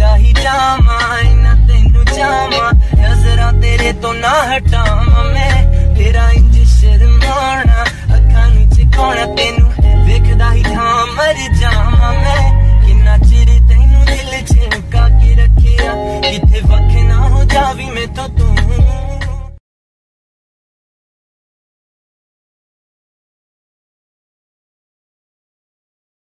ਲੱਗਦਾ ਹੀ ਜਾਵਾਂ, ਇੰਨਾ ਤੈਨੂੰ ਚਾਹਾਂ, ਨਜ਼ਰਾਂ ਤੇਰੇ ਤੋਂ ਨਾ ਹਟਾਵਾਂ ਮੈਂ।